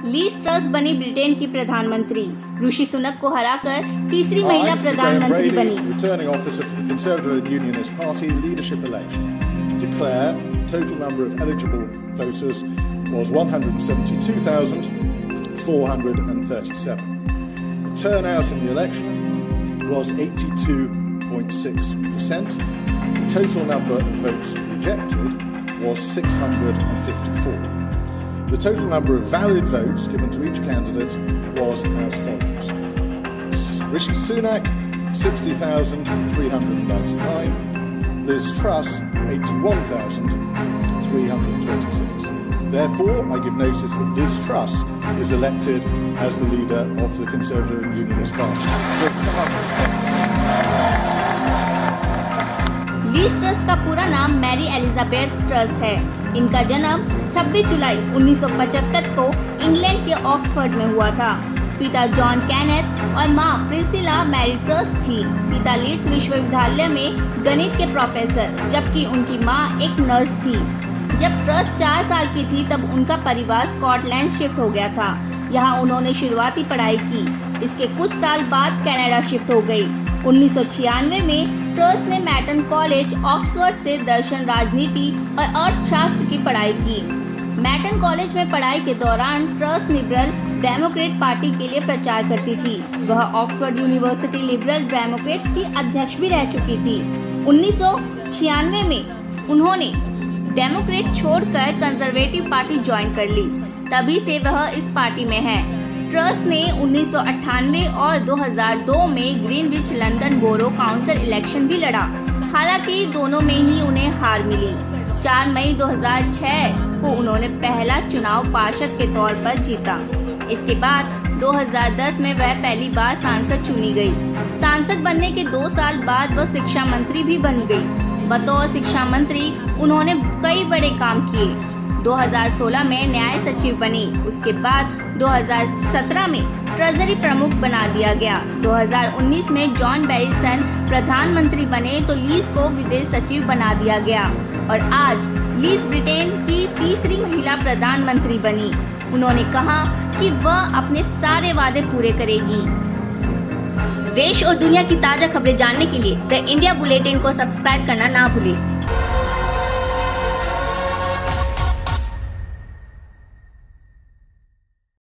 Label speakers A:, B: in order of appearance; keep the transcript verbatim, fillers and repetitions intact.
A: Lease truss बनी Britain की प्रधानमंत्री। ऋषि सुनक को हराकर तीसरी महिला प्रधानमंत्री बनी।
B: Returning office of the Conservative and Unionist Party leadership election. Declare total number of eligible voters was one hundred seventy-two thousand four hundred thirty-seven. The turnout in the election was eighty-two point six percent. The total number of votes rejected was six hundred fifty-four. The total number of valid votes given to each candidate was as follows. Rishi Sunak, sixty thousand three hundred ninety-nine. Liz Truss, eighty-one thousand three hundred twenty-six. Therefore, I give notice that Liz Truss is elected as the leader of the Conservative and Unionist Party.
A: Liz Truss का पूरा नाम Mary Elizabeth truss है। इनका जन्म छब्बीस जुलाई उन्नीस सौ पचहत्तर को इंग्लैंड के ऑक्सफोर्ड में हुआ था। पिता जॉन कैनेथ और मां प्रिसिला मैरी ट्रस थी। पिता लीड्स विश्वविद्यालय में गणित के प्रोफेसर, जबकि उनकी मां एक नर्स थी। जब ट्रस चार साल की थी तब उनका परिवार स्कॉटलैंड शिफ्ट हो गया था। यहाँ उन्होंने शुरुआती पढ़ाई की। इसके कुछ साल बाद कनाडा शिफ्ट हो गई। उन्नीस सौ छियानवे में ट्रस ने मैटन कॉलेज ऑक्सफोर्ड से दर्शन, राजनीति और अर्थशास्त्र की पढ़ाई की। मैटन कॉलेज में पढ़ाई के दौरान ट्रस लिबरल डेमोक्रेट पार्टी के लिए प्रचार करती थी। वह ऑक्सफोर्ड यूनिवर्सिटी लिबरल डेमोक्रेट्स की अध्यक्ष भी रह चुकी थी। उन्नीस सौ छियानवे में उन्होंने डेमोक्रेट छोड़कर कंजर्वेटिव पार्टी ज्वाइन कर ली। तभी से वह इस पार्टी में है। ट्रस ने उन्नीस सौ अट्ठानवे और दो हज़ार दो में Greenwich London borough council election भी लड़ा। हालांकि दोनों में ही उन्हें हार मिली। चार मई दो हज़ार छह को उन्होंने पहला चुनाव पार्षद के तौर पर जीता। इसके बाद दो हज़ार दस में वह पहली बार सांसद चुनी गई। सांसद बनने के दो साल बाद वह शिक्षा मंत्री भी बन गई। बतौर शिक्षा मंत्री उन्होंने कई बड़े काम किए। दो हज़ार सोलह में न्याय सचिव बनी। उसके बाद दो हज़ार सत्रह में ट्रेजरी प्रमुख बना दिया गया। दो हज़ार उन्नीस में जॉन बैरिसन प्रधानमंत्री बने तो लीज को विदेश सचिव बना दिया गया और आज लीज ब्रिटेन की तीसरी महिला प्रधानमंत्री बनी। उन्होंने कहा कि वह अपने सारे वादे पूरे करेगी। देश और दुनिया की ताजा खबरें जानने के लिए द इंडिया बुलेटिन को सब्सक्राइब करना ना भूलें।